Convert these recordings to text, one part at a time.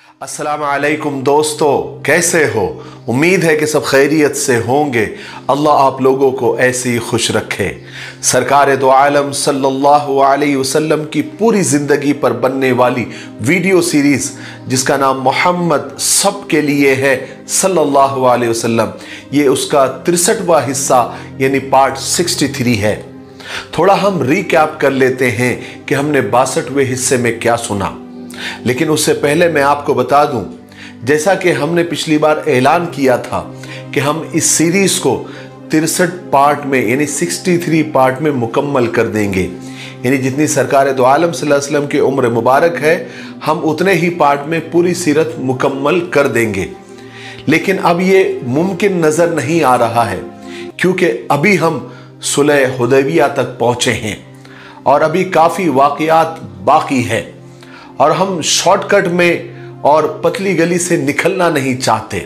अस्सलाम वालेकुम दोस्तों, कैसे हो? उम्मीद है कि सब खैरियत से होंगे। अल्लाह आप लोगों को ऐसे ही खुश रखे। सरकार दो आलम सल्लल्लाहु अलैहि वसल्लम की पूरी ज़िंदगी पर बनने वाली वीडियो सीरीज़ जिसका नाम मोहम्मद सब के लिए है सल्लल्लाहु अलैहि वसल्लम, ये उसका 63वां हिस्सा यानी पार्ट 63 है। थोड़ा हम रिकैप कर लेते हैं कि हमने 62वें हिस्से में क्या सुना। लेकिन उससे पहले मैं आपको बता दूं, जैसा कि हमने पिछली बार ऐलान किया था कि हम इस सीरीज को 63 पार्ट में यानी 63 पार्ट में मुकम्मल कर देंगे। यानी जितनी सरकार दो आलम सल्लल्लाहु अलैहि वसल्लम की उम्र मुबारक है, हम उतने ही पार्ट में पूरी सीरत मुकम्मल कर देंगे। लेकिन अब ये मुमकिन नजर नहीं आ रहा है, क्योंकि अभी हम सुलह हुदैबिया तक पहुंचे हैं और अभी काफी वाकयात बाकी है और हम शॉर्टकट में और पतली गली से निकलना नहीं चाहते।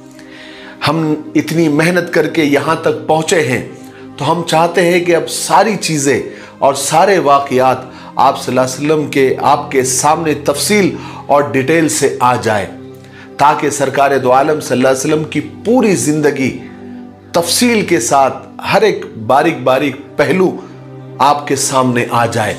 हम इतनी मेहनत करके यहां तक पहुंचे हैं तो हम चाहते हैं कि अब सारी चीजें और सारे वाकयात आप सल्लल्लाहु अलैहि वसल्लम के आपके सामने तफसील और डिटेल से आ जाए, ताकि सरकार दो आलम सल्लल्लाहु अलैहि वसल्लम की पूरी जिंदगी तफसील के साथ हर एक बारीक बारीक पहलू आपके सामने आ जाए।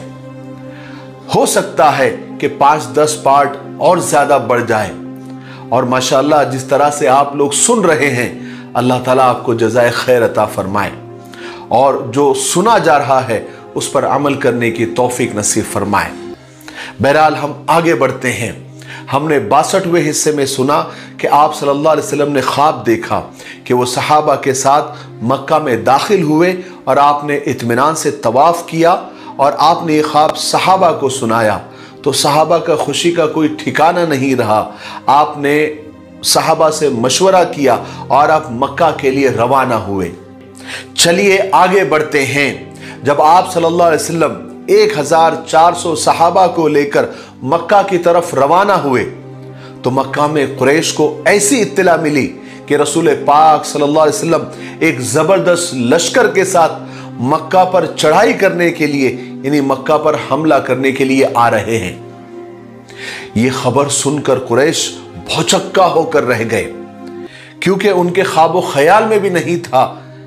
हो सकता है कि 5-10 पार्ट और ज्यादा बढ़ जाए और माशाअल्लाह जिस तरह से आप लोग सुन रहे हैं, अल्लाह ताला आपको जज़ाए खैर अता फरमाए और जो सुना जा रहा है उस पर अमल करने की तौफीक नसीब फरमाए। बहरहाल हम आगे बढ़ते हैं। हमने 62वें हिस्से में सुना कि आप सल्लल्लाहु अलैहि वसल्लम ने ख्वाब देखा कि वो सहाबा के साथ मक्का में दाखिल हुए और आपने इत्मीनान से तवाफ किया और आपने ये ख्वाब सहाबा को सुनाया तो सहाबा का खुशी का कोई ठिकाना नहीं रहा। आपने सहाबा से मशवरा किया और आप मक्का के लिए रवाना हुए। चलिए आगे बढ़ते हैं। जब आप सल्लल्लाहु अलैहि वसल्लम 1400 सहाबा को लेकर मक्का की तरफ रवाना हुए तो मक्का में कुरैश को ऐसी इत्तला मिली कि रसूल पाक सल्लल्लाहु अलैहि वसल्लम एक जबरदस्त लश्कर के साथ मक्का पर चढ़ाई करने के लिए यानी मक्का पर हमला करने के लिए आ रहे हैं। यह खबर सुनकर कुरैश भौचक्का होकर रह गए, क्योंकि उनके ख्वाबो ख्याल में भी नहीं था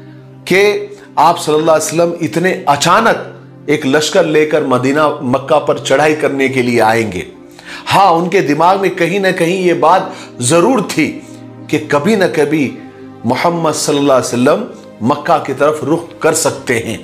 कि आप सल्लल्लाहु अलैहि वसल्लम इतने अचानक एक लश्कर लेकर मदीना मक्का पर चढ़ाई करने के लिए आएंगे। हाँ, उनके दिमाग में कहीं ना कहीं यह बात जरूर थी कि कभी ना कभी मोहम्मद सल्लल्लाहु अलैहि वसल्लम मक्का की तरफ रुख कर सकते हैं,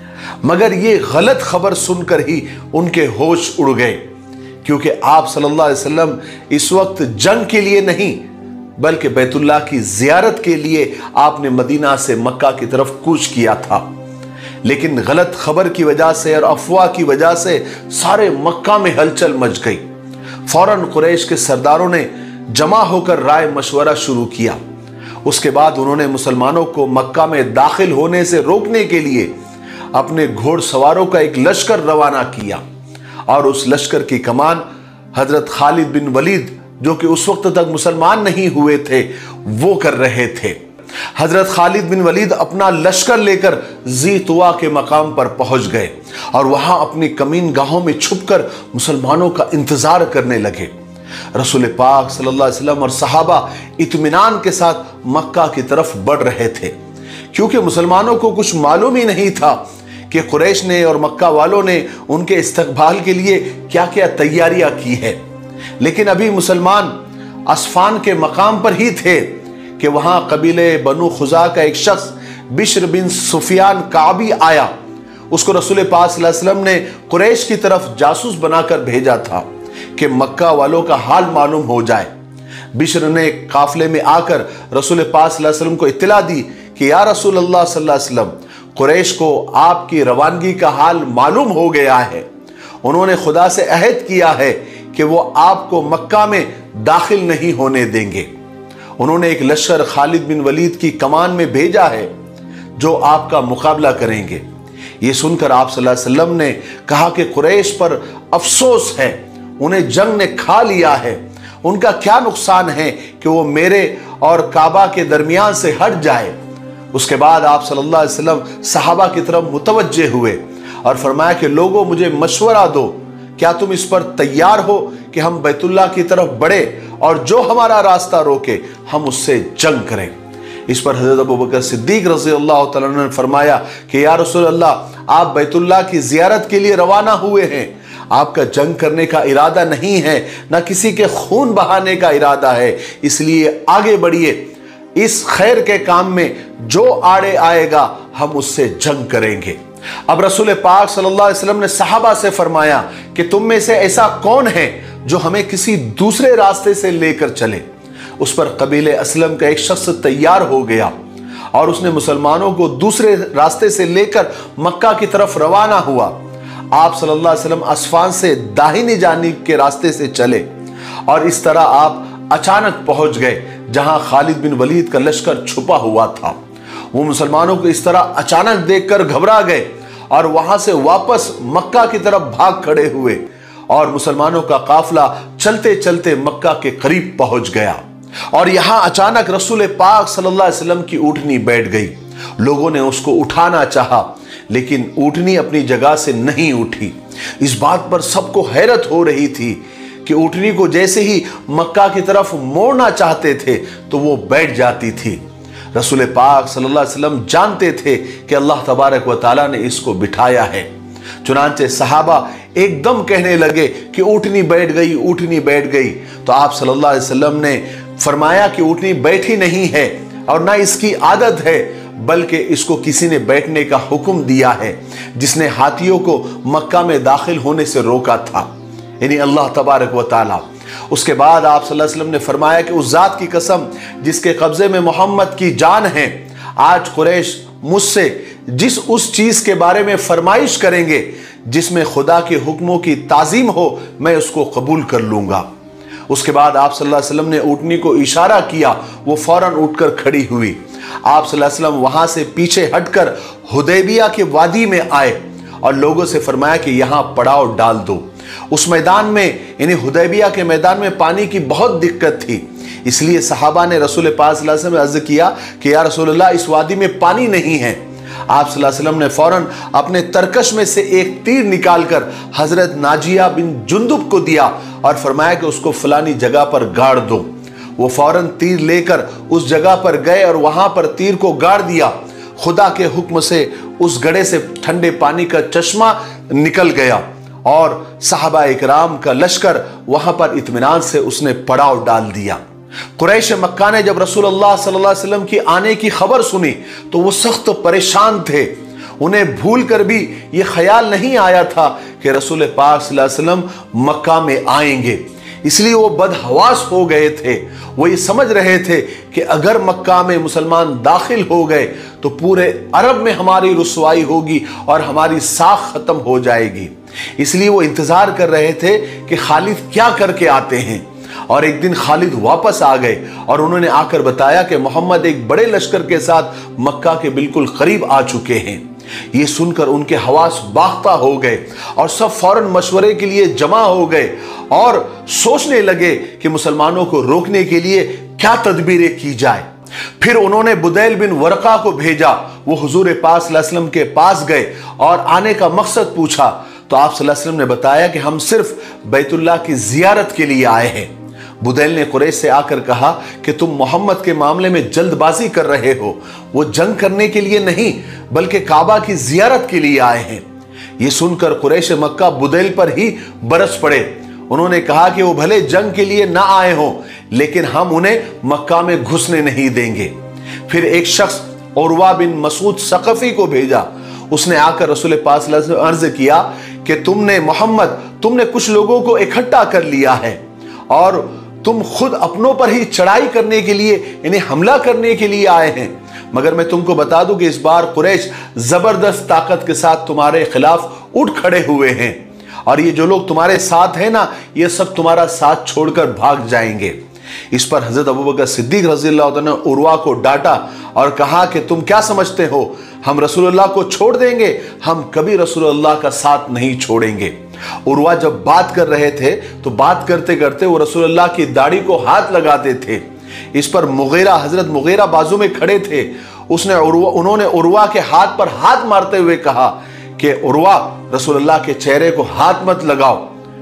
मगर ये गलत खबर सुनकर ही उनके होश उड़ गए, क्योंकि आप सल्लल्लाहु अलैहि वसल्लम इस वक्त जंग के लिए नहीं बल्कि बैतुल्लाह की जियारत के लिए आपने मदीना से मक्का की तरफ कूच किया था। लेकिन गलत खबर की वजह से और अफवाह की वजह से सारे मक्का में हलचल मच गई। फौरन कुरैश के सरदारों ने जमा होकर राय मशवरा शुरू किया। उसके बाद उन्होंने मुसलमानों को मक्का में दाखिल होने से रोकने के लिए अपने घोड़सवारों का एक लश्कर रवाना किया और उस लश्कर की कमान हजरत खालिद बिन वलीद, जो कि उस वक्त तक मुसलमान नहीं हुए थे, वो कर रहे थे। हजरत खालिद बिन वलीद अपना लश्कर लेकर ज़ीतुआ के मकाम पर पहुंच गए और वहां अपनी कमीन गाहों में छुपकर मुसलमानों का इंतजार करने लगे। रसूल पाक सल्लल्लाहु अलैहि वसल्लम और सहाबा इत्मीनान के साथ मक्का की तरफ बढ़ रहे थे, क्योंकि मुसलमानों को कुछ मालूम ही नहीं था कि कुरैश ने और मक्का वालों ने उनके इस्तकबाल के लिए क्या क्या तैयारियां की है। लेकिन अभी मुसलमान अस्फान के मकाम पर ही थे कि वहां कबीले बनु खुजा का एक शख्स बिश्र बिन सुफियान काबी आया। उसको रसूल पाक सल्लल्लाहु अलैहि वसल्लम ने कुरैश की तरफ जासूस बनाकर भेजा था कि मक्का वालों का हाल मालूम हो जाए। बिश्र ने काफिले में आकर रसूल पाक सल्लल्लाहु अलैहि वसल्लम को इत्तला दी कि या रसूल अल्लाह सल्लल्लाहु अलैहि वसल्लम, कुरैश को आपकी रवानगी का हाल मालूम हो गया है। उन्होंने खुदा से अहद किया है कि वो आपको मक्का में दाखिल नहीं होने देंगे। उन्होंने एक लश्कर खालिद बिन वलीद की कमान में भेजा है जो आपका मुकाबला करेंगे। ये सुनकर आप सल्लल्लाहु अलैहि वसल्लम ने कहा कि कुरैश पर अफसोस है, उन्हें जंग ने खा लिया है। उनका क्या नुकसान है कि वो मेरे और काबा के दरमियान से हट जाए। उसके बाद आप सल्लल्लाहु अलैहि वसल्लम सहाबा की तरफ मुतवज्जे हुए और फरमाया कि लोगों, मुझे मशवरा दो क्या तुम इस पर तैयार हो कि हम बैतुल्लाह की तरफ बढ़े और जो हमारा रास्ता रोके हम उससे जंग करें? इस पर हजरत अबू बकर सिद्दीक रज़ी अल्लाह तआला अन्हु ने फरमाया कि या रसूल अल्लाह, आप बैतुल्लाह की ज़ियारत के लिए रवाना हुए हैं, आपका जंग करने का इरादा नहीं है, ना किसी के खून बहाने का इरादा है, इसलिए आगे बढ़िए, इस खैर के काम में जो आड़े आएगा हम उससे जंग करेंगे। अब रसूल पाक सल्लल्लाहु अलैहि वसल्लम ने सहाबा से फरमाया कि तुम में से ऐसा कौन है जो हमें किसी दूसरे रास्ते से लेकर चले? उस पर कबीले असलम का एक शख्स तैयार हो गया और उसने मुसलमानों को दूसरे रास्ते से लेकर मक्का की तरफ रवाना हुआ। आप सल्लल्लाहु अलैहि वसल्लम अस्फान से दाहिनी जानिब के रास्ते से चले और इस तरह आप अचानक पहुंच गए जहां खालिद बिन वलीद का लश्कर छुपा हुआ था। वो मुसलमानों को इस तरह अचानक देखकर घबरा गए और वहां से वापस मक्का की तरफ भाग खड़े हुए और मुसलमानों का काफिला चलते चलते मक्का के करीब पहुंच गया और यहां अचानक रसूल पाक सल्लल्लाहु अलैहि वसल्लम की ऊँटनी बैठ गई। लोगों ने उसको उठाना चाहा लेकिन ऊँटनी अपनी जगह से नहीं उठी। इस बात पर सबको हैरत हो रही थी कि ऊँटनी को जैसे ही मक्का की तरफ मोड़ना चाहते थे तो वो बैठ जाती थी। रसूल पाक सल्लल्लाहु अलैहि वसल्लम जानते थे कि अल्लाह तबारक व तआला ने इसको बिठाया है। चुनांचे सहाबा एकदम कहने लगे कि ऊँटनी बैठ गई, ऊँटनी बैठ गई। तो आप सल्लल्लाहु अलैहि वसल्लम ने फरमाया कि ऊँटनी बैठी नहीं है और ना इसकी आदत है, बल्कि इसको किसी ने बैठने का हुक्म दिया है जिसने हाथियों को मक्का में दाखिल होने से रोका था, यानी अल्लाह तबारक व तआला। उसके बाद आप सल्लल्लाहु अलैहि वसल्लम ने फरमाया कि उस जात की कसम जिसके कब्जे में मोहम्मद की जान है, आज कुरैश मुझसे जिस उस चीज के बारे में फरमाइश करेंगे जिसमें खुदा के हुक्मों की ताजीम हो, मैं उसको कबूल कर लूंगा। उसके बाद आप सल्लल्लाहु अलैहि वसल्लम ने ऊँटनी को इशारा किया, वो फौरन उठकर खड़ी हुई। आप सल्लल्लाहु अलैहि वसल्लम वहां से पीछे हटकर हुदैबिया के वादी में आए और लोगों से फरमाया कि यहां पड़ाव डाल दो। उस मैदान में यानी हुदैबिया के मैदान में पानी की बहुत दिक्कत थी, इसलिए सहाबा ने रसूल पाक सल्लल्लाहु अलैहि वसल्लम से अर्ज किया कि या रसूलल्लाह, इस वादी में पानी नहीं है। आप सल्लल्लाहु अलैहि वसल्लम ने फौरन अपने तरकश में से एक तीर निकालकर हजरत नाजिया बिन जुंदुब को दिया और फरमाया कि उसको फलानी जगह पर गाड़ दो। वो फौरन तीर लेकर उस जगह पर गए और वहां पर तीर को गाड़ दिया। खुदा के हुक्म से उस गड्ढे से ठंडे पानी का चश्मा निकल गया और सहाबा इकराम का लश्कर वहां पर इत्मीनान से उसने पड़ाव डाल दिया। कुरैश मक्का ने जब रसूलुल्लाह सल्लल्लाहु अलैहि वसल्लम की आने की खबर सुनी तो वो सख्त परेशान थे। उन्हें भूल कर भी ये ख्याल नहीं आया था कि रसूल पाक सल्लल्लाहु अलैहि वसल्लम मक्का में आएंगे, इसलिए वो बदहवास हो गए थे। वो ये समझ रहे थे कि अगर मक्का में मुसलमान दाखिल हो गए तो पूरे अरब में हमारी रुसवाई होगी और हमारी साख खत्म हो जाएगी। इसलिए वो इंतजार कर रहे थे कि खालिद क्या करके आते हैं। और एक दिन खालिद वापस आ गए और उन्होंने आकर बताया कि मोहम्मद एक बड़े लश्कर के साथ मक्का के बिल्कुल करीब आ चुके हैं। ये सुनकर उनके हवास बाख्ता हो गए और सब फौरन मशवरे के लिए जमा हो गए और सोचने लगे कि मुसलमानों को रोकने के लिए क्या तदबीरें की जाए। फिर उन्होंने बुदैल बिन वरका को भेजा। वो हुजूर पाक सल्लल्लाहु अलैहि वसल्लम के पास गए और आने का मकसद पूछा तो आप सल्लल्लाहु अलैहि वसल्लम ने बताया कि हम सिर्फ बैतुल्लाह की जियारत के लिए आए हैं। बुदैल ने कुरैश से आकर कहा कि तुम मोहम्मद के मामले में जल्दबाजी कर रहे हो, वो जंग करने के लिए नहीं बल्कि काबा की जियारत के लिए आए हैं। ये सुनकर कुरैश मक्का बुदैल पर ही बरस पड़े। उन्होंने कहा कि वो भले जंग के लिए ना आए हों लेकिन हम उन्हें मक्का में घुसने नहीं देंगे। फिर एक शख्स उरवा बिन मसूद सकफी को भेजा। उसने आकर रसूल पाक सल्लल्लाहु अलैहि वसल्लम से अर्ज किया कि तुमने कुछ लोगों को इकट्ठा कर लिया है और तुम खुद अपनों पर ही चढ़ाई करने के लिए यानी हमला करने के लिए आए हैं। मगर मैं तुमको बता दूं कि इस बार कुरैश जबरदस्त ताकत के साथ तुम्हारे खिलाफ उठ खड़े हुए हैं और ये जो लोग तुम्हारे साथ हैं ना, ये सब तुम्हारा साथ छोड़कर भाग जाएंगे। इस पर हजरत अबू बकर सिद्दीक रज़ी अल्लाह तआला ने उरवा को डांटा और कहा कि तुम क्या समझते हो, हम रसूलुल्लाह को छोड़ देंगे? हम कभी रसूलुल्लाह का साथ नहीं छोड़ेंगे। उरवा जब बात कर रहे थे तो बात करते करते वो रसूलुल्लाह की दाढ़ी को हाथ लगाते थे। इस पर हजरत मुगीरा बाजू में खड़े थे। उन्होंने उरवा के हाथ पर हाथ मारते हुए कहा कि उरवा, रसूलुल्लाह के चेहरे को हाथ मत लगाओ।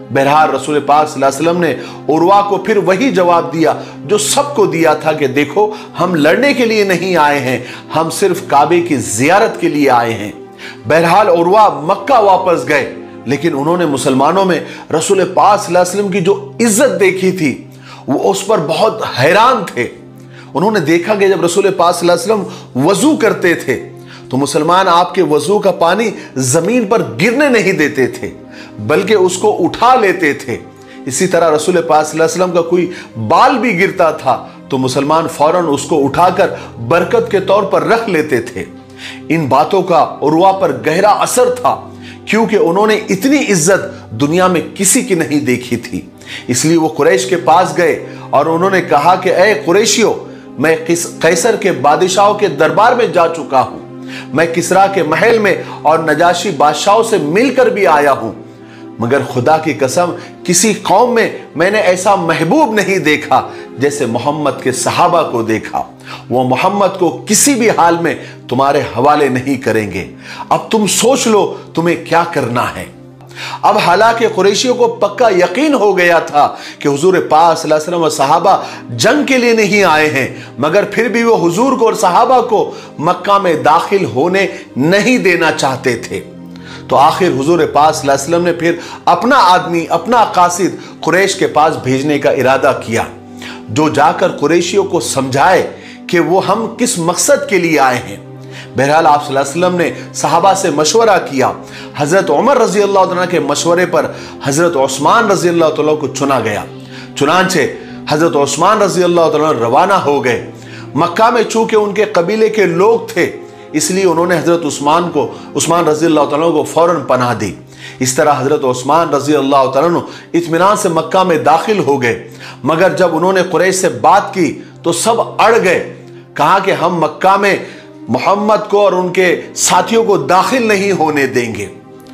बहरहाल रसूल पाक सल्लल्लाहु अलैहि वसल्लम ने उर्वा को फिर वही जवाब दिया जो सबको दिया था कि देखो, हम लड़ने के लिए नहीं आए हैं, हम सिर्फ काबे की जियारत के लिए आए हैं। बहरहाल उर्वा मक्का वापस गए, लेकिन उन्होंने मुसलमानों में रसूल पाक सल्लल्लाहु अलैहि वसल्लम की जो इज्जत देखी थी वो उस पर बहुत हैरान थे। उन्होंने देखा कि जब रसूल पाक सल्लल्लाहु अलैहि वसल्लम वजू करते थे तो मुसलमान आपके वजू का पानी जमीन पर गिरने नहीं देते थे, बल्कि उसको उठा लेते थे। इसी तरह रसूल पाक सल्लल्लाहु अलैहि वसल्लम का कोई बाल भी गिरता था तो मुसलमान फौरन उसको उठाकर बरकत के तौर पर रख लेते थे। इन बातों का उर्वा पर गहरा असर था, क्योंकि उन्होंने इतनी इज्जत दुनिया में किसी की नहीं देखी थी। इसलिए वो कुरैश के पास गए और उन्होंने कहा कि ए कुरैशियों, मैं कैसर के बादशाहों के दरबार में जा चुका हूं, मैं किसरा के महल में और नजाशी बादशाहों से मिलकर भी आया हूं, मगर खुदा की कसम किसी कौम में मैंने ऐसा महबूब नहीं देखा जैसे मोहम्मद के सहाबा को देखा। वो मोहम्मद को किसी भी हाल में तुम्हारे हवाले नहीं करेंगे। अब तुम सोच लो तुम्हें क्या करना है। अब हालांकि कुरैशियों को पक्का यकीन हो गया था कि हुजूर पाक सल्लल्लाहु अलैहि वसल्लम और सहाबा जंग के लिए नहीं आए हैं, मगर फिर भी वो हुजूर को और सहाबा को मक्का में दाखिल होने नहीं देना चाहते थे। तो आखिर हुजूर पाक सल्लल्लाहु अलैहि वसल्लम ने फिर अपना आदमी, अपना कासिद कुरैश के पास भेजने का इरादा किया, जो जाकर कुरैशियों को समझाए कि वो हम किस मकसद के लिए आए हैं। बहरहाल आप सल्लल्लाहु अलैहि वसल्लम ने सहाबा से मशवरा किया। हजरत उमर रजी अल्लाह तआला के मशवरे पर हजरत उस्मान रजी अल्लाह तआला को चुना गया। चुनांचे हजरत उस्मान रजी अल्लाह तआला रवाना हो गए। मक्का में चूंकि उनके कबीले के लोग थे, इसलिए उन्होंने हजरत उस्मान रजी अल्लाह तआला को फौरन पनाह दी। इस तरह हजरत उस्मान रजी अल्लाह तआला इत्मीनान से मक्का में दाखिल हो गए। मगर जब उन्होंने कुरैश से बात की तो सब अड़ गए। कहा कि हम मक्का में मोहम्मद को और उनके साथियों को दाखिल नहीं होने देंगे,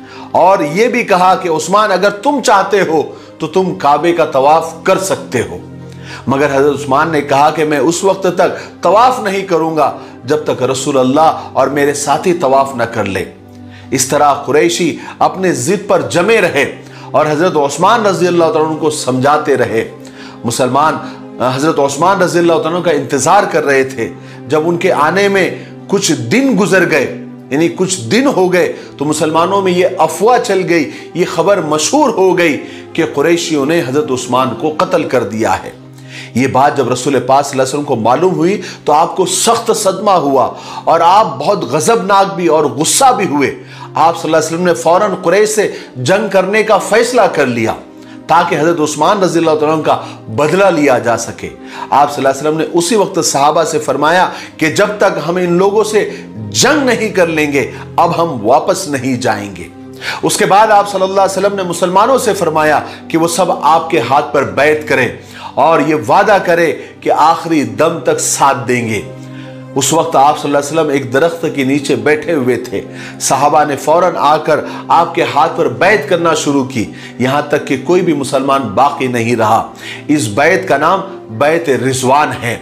और यह भी कहा कि उस्मान, अगर तुम चाहते हो तो तुम काबे का तवाफ कर सकते हो। मगर हजरत उस्मान ने कहा कि मैं उस वक्त तक तवाफ नहीं करूंगा जब तक रसूल अल्लाह और मेरे साथी तवाफ न कर ले। इस तरह कुरैशी अपने जिद पर जमे रहे और हजरत उस्मान रजी अल्लाह तआला को समझाते रहे। मुसलमान हजरत उस्मान रजी अल्लाह तआला का इंतजार कर रहे थे। जब उनके आने में कुछ दिन गुजर गए, यानी कुछ दिन हो गए, तो मुसलमानों में यह अफवाह चल गई, ये खबर मशहूर हो गई कि कुरैशियों ने हजरत उस्मान को कत्ल कर दिया है। ये बात जब रसूल पाक सल्लल्लाहु अलैहि वसल्लम को मालूम हुई तो आपको सख्त सदमा हुआ और आप बहुत गजबनाक भी और गुस्सा भी हुए। आप सल्लल्लाहु अलैहि वसल्लम ने फौरन कुरैश से जंग करने का फैसला कर लिया ताकि हजरत उस्मान रज़ी अल्लाह तआला का बदला लिया जा सके। आप सल्लल्लाहु अलैहि वसल्लम ने उसी वक्त सहाबा से फरमाया कि जब तक हम इन लोगों से जंग नहीं कर लेंगे अब हम वापस नहीं जाएंगे। उसके बाद आप सल्लल्लाहु अलैहि वसल्लम ने मुसलमानों से फरमाया कि वो सब आपके हाथ पर बैत करें और ये वादा करें कि आखिरी दम तक साथ देंगे। उस वक्त आप सल्लल्लाहु अलैहि वसल्लम एक दरख्त के नीचे बैठे हुए थे। सहाबा ने फौरन आकर आपके हाथ पर बैत करना शुरू की, यहां तक कि कोई भी मुसलमान बाकी नहीं रहा। इस बैत का नाम बैत रिजवान है।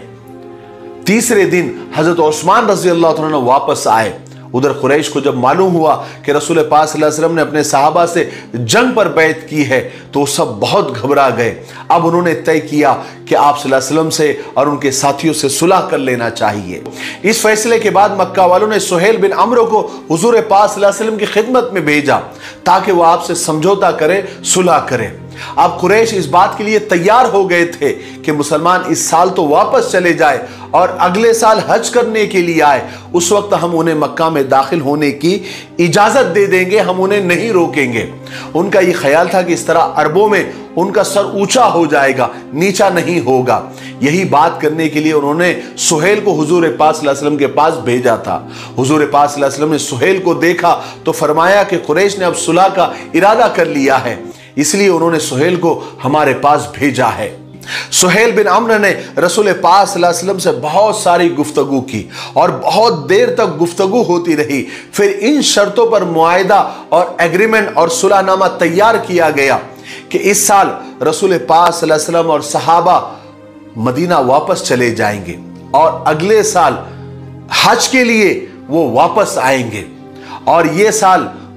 तीसरे दिन हजरत उस्मान रजी अल्लाह तआला वापस आए। उधर कुरैश को जब मालूम हुआ कि रसूल पाक सल्लल्लाहु अलैहि वसल्लम ने अपने सहाबा से जंग पर बैत की है तो सब बहुत घबरा गए। अब उन्होंने तय किया कि आप सल्लल्लाहु अलैहि वसल्लम से और उनके साथियों से सुलह कर लेना चाहिए। इस फैसले के बाद मक्का वालों ने सुहेल बिन अम्र को हुजूर पाक सल्लल्लाहु अलैहि वसल्लम की खिदमत में भेजा ताकि वह आपसे समझौता करे, सुलह करे। अब कुरैश इस बात के लिए तैयार हो गए थे कि मुसलमान इस साल तो वापस चले जाए और अगले साल हज करने के लिए आए, उस वक्त हम उन्हें मक्का में दाखिल होने की इजाजत दे देंगे, हम उन्हें नहीं रोकेंगे। उनका यह ख्याल था कि इस तरह अरबों में उनका सर ऊंचा हो जाएगा, नीचा नहीं होगा। यही बात करने के लिए उन्होंने सुहेल को हुजूर पाक सल्लल्लाहु अलैहि वसल्लम के पास भेजा था। हुजूर पाक सल्लल्लाहु अलैहि वसल्लम ने सुहेल को देखा तो फरमाया कि कुरैश ने अब सुलह का इरादा कर लिया है, इसलिए उन्होंने सुहेल को हमारे पास भेजा है। सुहेल बिन अम्र ने रसूल पाक सल्लल्लाहु अलैहि वसल्लम से बहुत सारी गुफ्तगू की और बहुत देर तक गुफ्तगू होती रही। फिर इन शर्तों पर मुआहिदा और एग्रीमेंट और सुलहनामा तैयार किया गया कि इस साल रसूल पाक सल्लल्लाहु अलैहि वसल्लम और सहाबा मदीना वापस चले जाएंगे और अगले साल हज के लिए वो वापस आएंगे और ये साल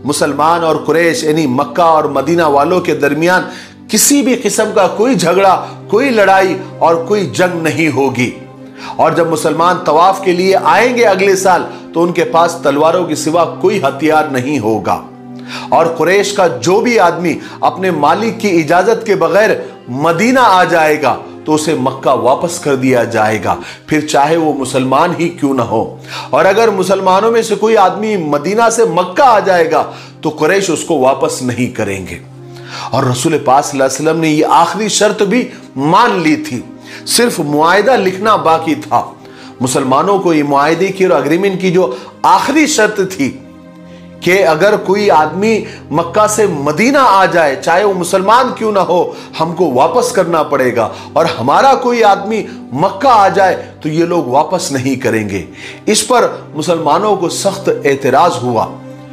मुसलमान और कुरैश यानी मक्का और मदीना वालों के दरमियान किसी भी किस्म का कोई झगड़ा, कोई लड़ाई और कोई जंग नहीं होगी। और जब मुसलमान तवाफ के लिए आएंगे अगले साल तो उनके पास तलवारों के सिवा कोई हथियार नहीं होगा। और कुरैश का जो भी आदमी अपने मालिक की इजाजत के बगैर मदीना आ जाएगा तो उसे मक्का वापस कर दिया जाएगा, फिर चाहे वो मुसलमान ही क्यों ना हो। और अगर मुसलमानों में से कोई आदमी मदीना से मक्का आ जाएगा तो कुरैश उसको वापस नहीं करेंगे। और रसूल पाक सल्लल्लाहु अलैहि वसल्लम ने ये आखिरी शर्त भी मान ली थी, सिर्फ मुआहिदा लिखना बाकी था। मुसलमानों को ये मुआहिदे की और अग्रीमेंट की जो आखिरी शर्त थी कि अगर कोई आदमी मक्का से मदीना आ जाए, चाहे वो मुसलमान क्यों ना हो, हमको वापस करना पड़ेगा। और हमारा कोई आदमी मक्का आ जाए तो ये लोग वापस नहीं करेंगे। इस पर मुसलमानों को सख्त एतराज हुआ।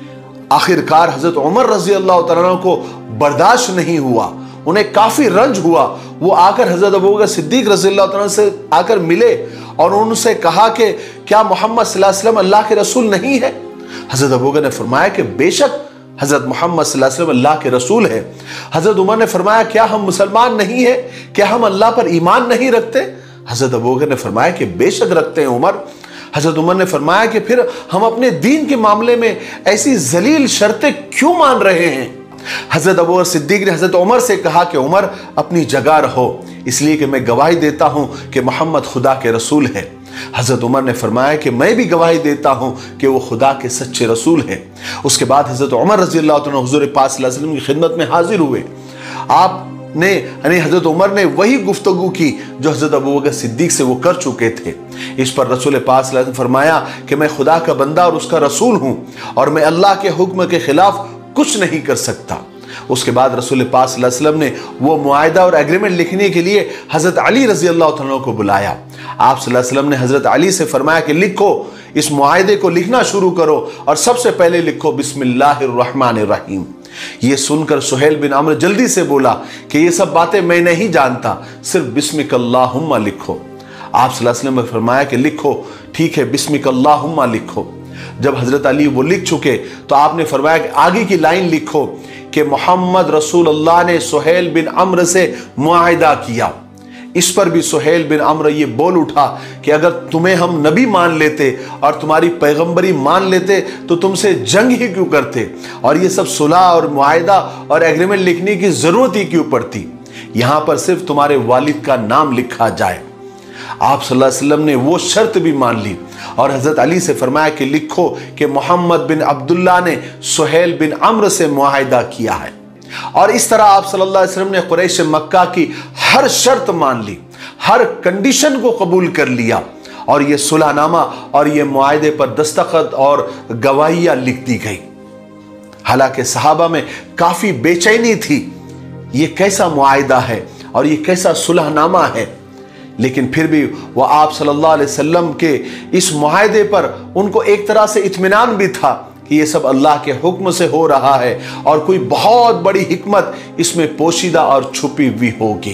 आखिरकार हजरत उमर रजी अल्लाह तआला को बर्दाश्त नहीं हुआ, उन्हें काफी रंज हुआ। वो आकर हजरत अबू बकर सिद्दीक रजी अल्लाह तआला से आकर मिले और उनसे कहा कि क्या मोहम्मद सल्लल्लाहु अलैहि वसल्लम अल्लाह के रसूल नहीं है? हजरत अबू बकर ने फरमाया कि बेशक हजरत मोहम्मद सल्लल्लाहु अलैहि वसल्लम अल्लाह के रसूल है। हजरत उमर ने फरमाया क्या हम मुसलमान नहीं है, क्या हम अल्लाह पर ईमान नहीं रखते? हजरत अबू बकर ने फरमाया कि बेशक रखते हैं उमर। हजरत उमर ने फरमाया कि फिर हम अपने दीन के मामले में ऐसी जलील शर्तें क्यों मान रहे हैं? हजरत अबू बकर सिद्दीक ने हजरत उमर से कहा कि उमर अपनी जगह रहो, इसलिए कि मैं गवाही देता हूं कि मोहम्मद खुदा के रसूल है। हजरत उमर ने फरमाया कि मैं भी गवाही देता हूं कि वो खुदा के सच्चे रसूल है। उसके बाद हजरत उमर रजी अल्लाह तआला हुजूर पाक सल्लल्लाहु अलैहि वसल्लम की खिदमत में हाजिर हुए। आपने यानी हजरत उमर ने वही गुफ्तगू की जो हजरत अबू बकर सिद्दीक से वो कर चुके थे। इस पर रसूल पाक सल्लल्लाहु अलैहि वसल्लम फरमाया कि मैं खुदा का बंदा और उसका रसूल हूं और मैं अल्लाह के हुक्म के खिलाफ कुछ नहीं कर सकता। उसके बाद रसूल पाक सल्लल्लाहु अलैहि वसल्लम ने वो मुआहिदा और एग्रीमेंट लिखने के लिए हजरत अली रजी अल्लाह तआला को बुलाया। आप सल्लल्लाहु अलैहि वसल्लम ने हजरत अली से फरमाया कि लिखो, इस मुआहिदे को लिखना शुरू करो और सबसे पहले लिखो बिस्मिल्लाहिर्रहमानिर्रहीम। ये सुनकर सुहेल बिन अम्र जल्दी से बोला कि ये सब बातें मैं नहीं जानता, सिर्फ बिस्मिकल्लाहुम्मा लिखो। आप सल्लल्लाहु अलैहि वसल्लम ने फरमाया कि लिखो, ठीक है बिस्मिकल्लाहुम्मा लिखो। जब हजरत अली वो लिख चुके तो आपने फरमाया कि आगे की लाइन लिखो कि मोहम्मद रसूलुल्लाह ने सुहेल बिन अम्र से मुआहिदा किया। इस पर भी सुहेल बिन अम्र ये बोल उठा कि अगर तुम्हें हम नबी मान लेते और तुम्हारी पैगंबरी मान लेते तो तुमसे जंग ही क्यों करते, और ये सब सुलह और मुआहिदा और एग्रीमेंट लिखने की जरूरत ही क्यों पड़ती, यहां पर सिर्फ तुम्हारे वालिद का नाम लिखा जाए। आप सल्लल्लाहु अलैहि वसल्लम ने वो शर्त भी मान ली और हजरत अली से फरमाया कि लिखो कि मोहम्मद बिन अब्दुल्ला ने सुहेल बिन अम्र से मुआहिदा किया है। और इस तरह आप सल्लल्लाहु अलैहि वसल्लम ने कुरैश मक्का की हर शर्त मान ली, हर कंडीशन को कबूल कर लिया और ये सुलहनामा और ये मुआहिदे पर दस्तखत और गवाहियां लिख दी गई। हालांकि सहाबा में काफी बेचैनी थी, ये कैसा मुआहिदा है और ये कैसा सुलहनामा है, लेकिन फिर भी वह आप सल्लल्लाहु अलैहि वसल्लम के इस मुआहिदे पर उनको एक तरह से इत्मीनान भी था कि ये सब अल्लाह के हुक्म से हो रहा है और कोई बहुत बड़ी हिकमत इसमें पोशीदा और छुपी हुई होगी।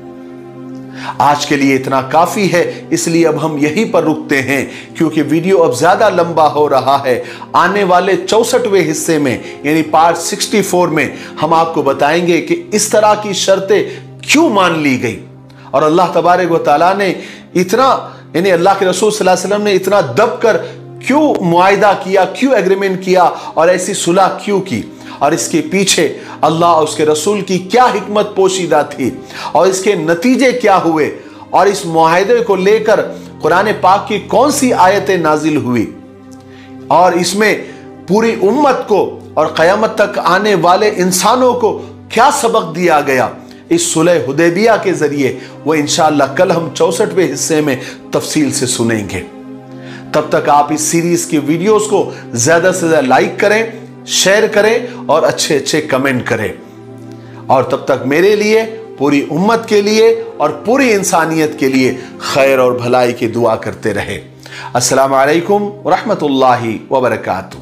आज के लिए इतना काफी है, इसलिए अब हम यहीं पर रुकते हैं क्योंकि वीडियो अब ज्यादा लंबा हो रहा है। आने वाले 64वें हिस्से में यानी पार्ट 64 में हम आपको बताएंगे कि इस तरह की शर्तें क्यों मान ली गई और अल्लाह तबारक व तआला ने इतना यानी अल्लाह के रसूल सल्लल्लाहु अलैहि वसल्लम ने इतना दब कर क्यों मुआहिदा किया, क्यों एग्रीमेंट किया और ऐसी सुलह क्यों की, और इसके पीछे अल्लाह और उसके रसूल की क्या हिकमत पोशीदा थी और इसके नतीजे क्या हुए और इस मुआहिदे को लेकर कुरान पाक की कौन सी आयतें नाजिल हुई और इसमें पूरी उम्मत को और क़यामत तक आने वाले इंसानों को क्या सबक दिया गया इस सुलह हुदैबिया के जरिए, वो इंशाअल्लाह कल हम 64वें हिस्से में तफसील से सुनेंगे। तब तक आप इस सीरीज की वीडियोस को ज्यादा से ज्यादा लाइक करें, शेयर करें और अच्छे अच्छे कमेंट करें। और तब तक मेरे लिए, पूरी उम्मत के लिए और पूरी इंसानियत के लिए खैर और भलाई की दुआ करते रहे। अस्सलाम वालेकुम व रहमतुल्लाहि व बरकातुहू।